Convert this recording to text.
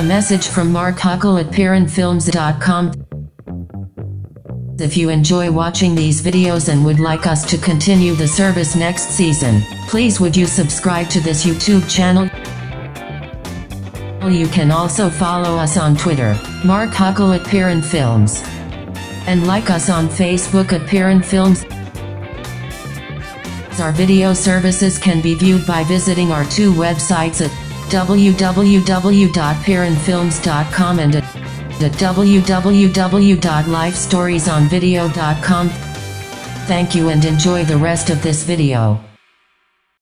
A message from Mark Huckle at piranfilms.com. If you enjoy watching these videos and would like us to continue the service next season, please would you subscribe to this YouTube channel? You can also follow us on Twitter, Mark Huckle at Piran Films, and like us on Facebook at Piran Films. Our video services can be viewed by visiting our two websites at www.piranfilms.com and at www.lifestoriesonvideo.com. Thank you and enjoy the rest of this video.